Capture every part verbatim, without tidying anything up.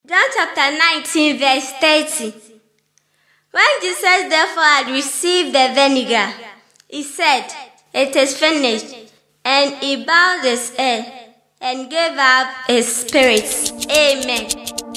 John chapter nineteen, verse thirty. When Jesus therefore had received the vinegar, he said, "It is finished," and he bowed his head and gave up his spirit. Amen.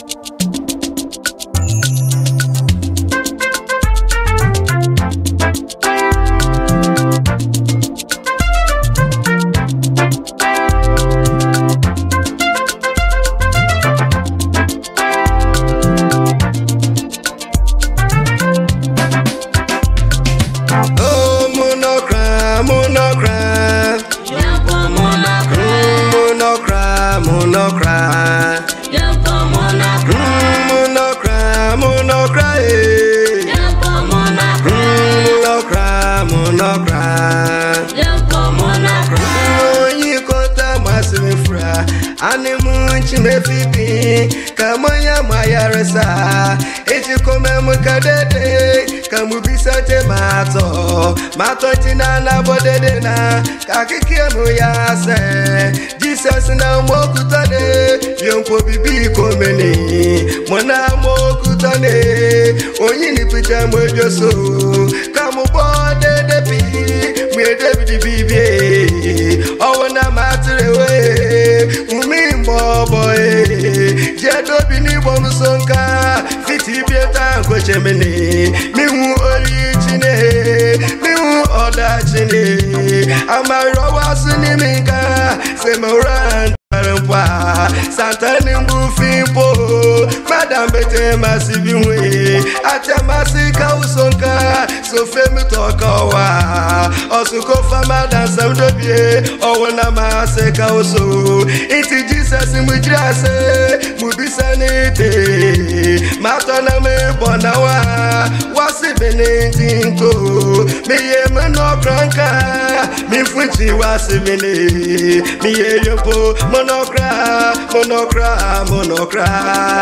Mefipi kamoya mayaresa eji kome mukadede kamubisa te mato mato tina na bodede na kakike muyase Jesus na mokutane yonko bibi komeni mona mokutane onyini pita mojoso kamu bodede bi mwede bibi owona matrewe umi boy jedo bini bom sonka fiti bieta ko chemene mi hu ori chine mi hu oda chine amaro wasuni minka se moran parwa santani mbufimpo madam bete masibiwe atamasi usonka so femi tokawa osuko fama dan samdobie owona ma se uso iti Jesus mujrase mubisanite matona me bonawa wasi benintinko me ye meno kranka mi fuchi wasi bene mi ye yopo monokra monokra monokra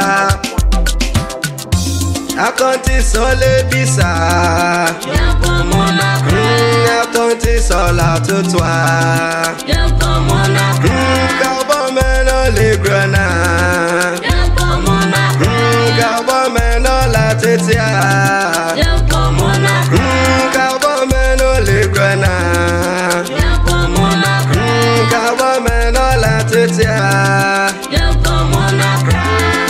akonti sole bisa yapo monokra akonti sola tutwa yapo monokra le grana yapo monokra kabo meno la tetia yapo monokra kabo meno le grana yapo monokra kabo meno la tetia yapo monokra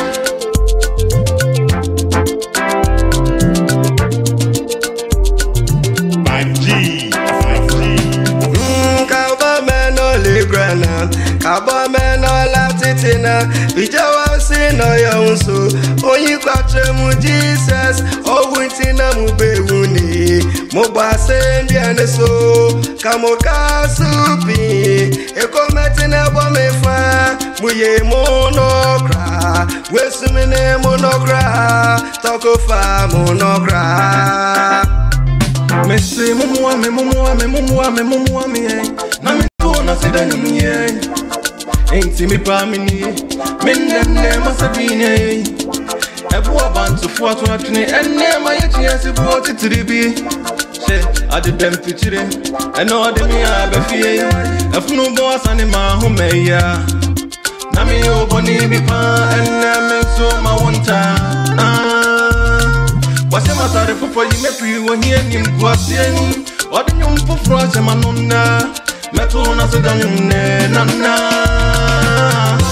Banji Banji kabo meno le grana kabo meno la titina bijawa sino yonso oyin kwatre mu Jesus owuntina mu bewuni mo ba se ndiane so kamoka supi ekometina bo mefa muye monokra wesumine monokra tokofa monokra Messi mumu ame mumu ame mumu ame mumu ame na mi to na se dani muye enti mi pa mi ni minne masabine ebu abantu fo ato atune enne ma ye tiesi bu otitiribi she ade dem tichire eno ade mi abafie afunu bo asane ma ho meya na mi oboni bi pa enne me so ma wonta wase matare fofo yi mepi wo hie nim kwasieni ode nyum fofo ase manonna meto na se danum ne nana